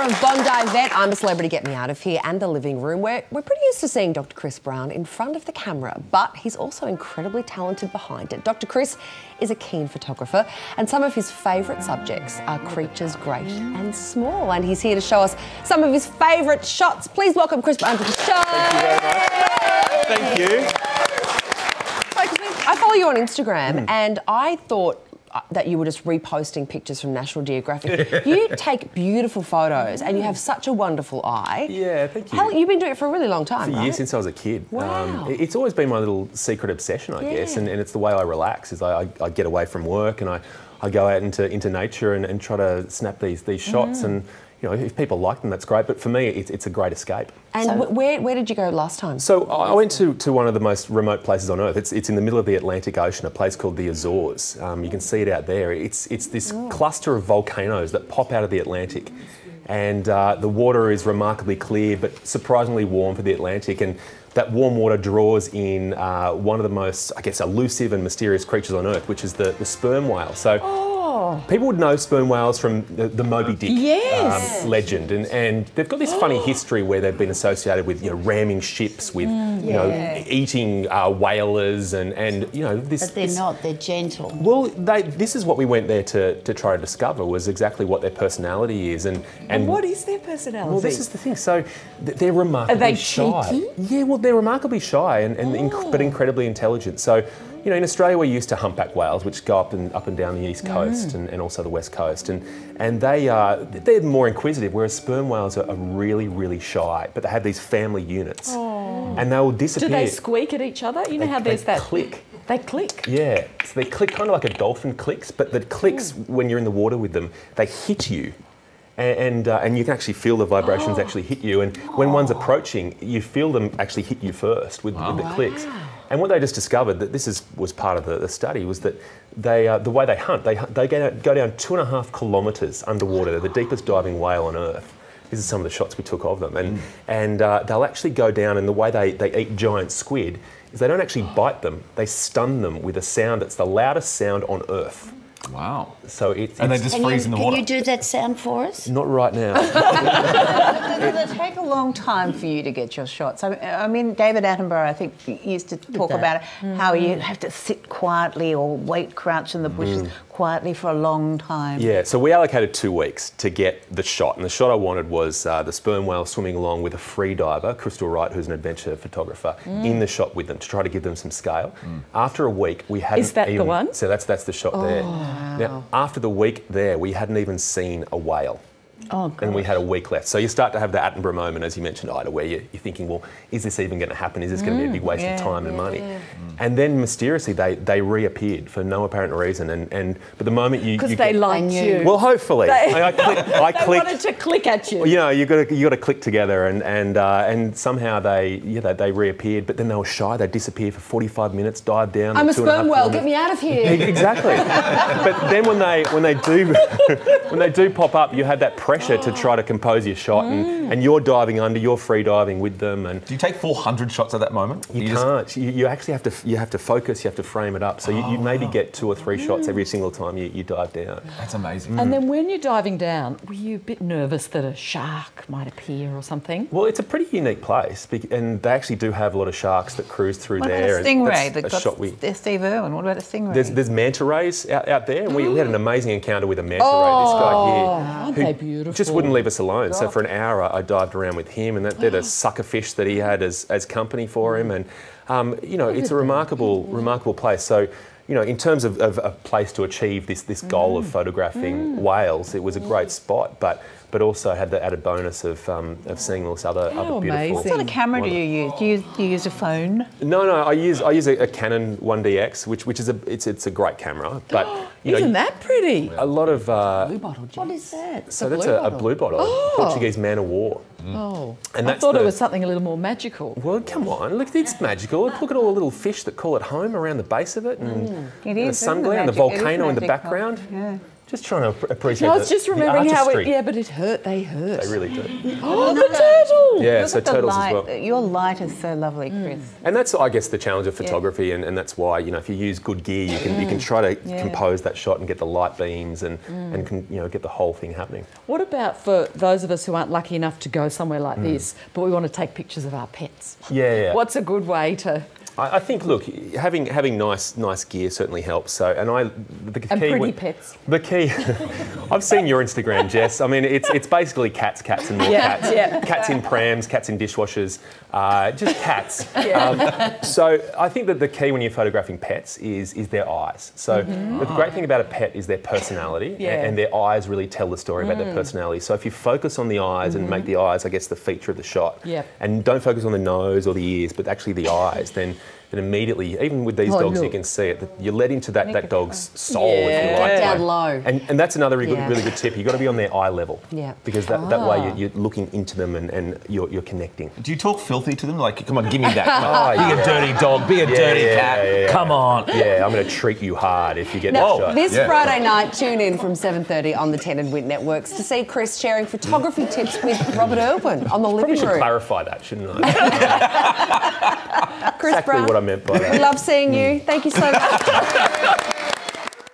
of Bondi Vet, I'm a Celebrity, Get Me Out of Here, and The Living Room. We're pretty used to seeing Dr. Chris Brown in front of the camera, but he's also incredibly talented behind it. Dr. Chris is a keen photographer, and some of his favourite subjects are creatures great and small, and he's here to show us some of his favourite shots. Please welcome Chris Brown to the show. Thank you very much. Thank you. I follow you on Instagram, and I thought that you were just reposting pictures from National Geographic. You take beautiful photos and you have such a wonderful eye. Yeah, thank you. You've been doing it for a really long time, For right? years, since I was a kid. Wow. It's always been my little secret obsession, I guess, and it's the way I relax, is I get away from work and I go out into nature and try to snap these shots, and you know, if people like them, that's great, but for me, it's a great escape. And where did you go last time? So I went to one of the most remote places on Earth. It's in the middle of the Atlantic Ocean, a place called the Azores. You can see it out there. It's this cluster of volcanoes that pop out of the Atlantic, and the water is remarkably clear but surprisingly warm for the Atlantic, and that warm water draws in one of the most, I guess, elusive and mysterious creatures on Earth, which is the sperm whale. So. People would know sperm whales from the Moby Dick legend, and they've got this funny history where they've been associated with, you know, ramming ships, with you know, eating whalers, and you know this. But they're not. They're gentle. Well, this is what we went there to try to discover, was exactly what their personality is, and what is their personality? Well, this is the thing. So they're remarkably shy. Cheeky? Yeah, well, they're remarkably shy but incredibly intelligent. So. You know, in Australia, we're used to humpback whales, which go up and down the east coast and also the west coast, and they're more inquisitive, whereas sperm whales are really, really shy, but they have these family units, and they will disappear. Do they squeak at each other? You know how there's that click. They click. Yeah, so they click kind of like a dolphin clicks, but the clicks when you're in the water with them, they hit you. And you can actually feel the vibrations actually hit you, and when one's approaching, you feel them actually hit you first with the clicks. And what they just discovered, that was part of the study, was that the way they hunt, they go down 2.5 kilometres underwater. They're the deepest diving whale on Earth. These are some of the shots we took of them, and they'll actually go down, and the way they eat giant squid is they don't actually bite them; they stun them with a sound that's the loudest sound on Earth. Wow. So they just freeze in the water. Can you do that sound for us? Not right now. Does it take a long time for you to get your shots? I mean, David Attenborough, I think, used to talk about it, how you have to sit quietly or wait, crouch in the bushes quietly for a long time. Yeah, so we allocated 2 weeks to get the shot, and the shot I wanted was the sperm whale swimming along with a free diver, Crystal Wright, who's an adventure photographer, in the shot with them to try to give them some scale. After a week, we hadn't Is that the one? So that's the shot there. Now, after the week there, we hadn't even seen a whale. Oh, God. And we had a week left. So you start to have the Attenborough moment, as you mentioned, Ida, where you're thinking, well, is this even going to happen? Is this going to be a big waste of time and money? And then mysteriously they reappeared for no apparent reason. But the moment you because they liked you. Well, hopefully. I clicked. They wanted to click at you. You know, you got to click together, and somehow they reappeared. But then they were shy. They disappeared for 45 minutes, dived down. I'm a sperm whale. Get me out of here. Exactly. But then when they do pop up, you have that pressure to try to compose your shot, and you're diving under, you're free diving with them. And do you take 400 shots at that moment? You can't. You actually have to focus. You have to frame it up. So you maybe get 2 or 3 shots every single time you dive down. That's amazing. And then when you're diving down, were you a bit nervous that a shark might appear or something? Well, it's a pretty unique place, and they actually do have a lot of sharks that cruise through there. What about a stingray? There's Steve Irwin. What about a stingray? There's manta rays out there, and we had an amazing encounter with a manta ray. This guy here, aren't they beautiful? just wouldn't leave us alone. So for an hour, I dived around with him, and they're the sucker fish that he had as company for him. And you know, it's a remarkable place. So, you know, in terms of a place to achieve this goal of photographing whales, it was a great spot, but also had the added bonus of seeing all this other beautiful. Amazing. What sort of camera do you use? Do you use a phone? No, I use a Canon 1DX, which is a great camera, but you know, Isn't that pretty? a lot of Blue bottle juice. What is that? so that's a blue bottle, Portuguese man of war. Oh, And I that's thought it the- was something a little more magical. Well, come on, look, it's magical. Look at all the little fish that call it home around the base of it, and It the is, sun isn't it, glare and the magic? It is volcano in the magical. background. Yeah. Just trying to appreciate I was just the remembering how artistry. but it hurt. They hurt. They really do. Oh, the turtle! Yeah, Look so at the turtles light. as well. Your light is so lovely, Chris. And that's, I guess, the challenge of photography, and that's why, you know, if you use good gear, you can try to compose that shot and get the light beams and get the whole thing happening. What about for those of us who aren't lucky enough to go somewhere like this, but we want to take pictures of our pets? Yeah. What's a good way to... I think, look, having nice gear certainly helps. So, the key, And pretty pets. The key, I've seen your Instagram, Jess. I mean, it's basically cats, and more cats. Yeah. Cats in prams, cats in dishwashers, just cats. So I think that the key when you're photographing pets is their eyes. So the great thing about a pet is their personality, and their eyes really tell the story about their personality. So if you focus on the eyes and make the eyes, I guess, the feature of the shot, and don't focus on the nose or the ears, but actually the eyes, then immediately, even with these dogs, you can see it, that you're led into that dog's soul, if you like. Get down low. And that's another really good tip. You've got to be on their eye level. Yeah. Because that way you're looking into them and you're connecting. Do you talk filthy to them? Like, come on, give me that. Be a dirty dog. Be a dirty cat. Come on. Yeah, I'm going to treat you hard if you get that shot. This Friday night, tune in from 7:30 on the 10 and Win networks to see Chris sharing photography tips with Robert Irwin on the Probably living should room. clarify that, shouldn't I? Chris Exactly Brown, what I meant by that. we love seeing you. Thank you so much.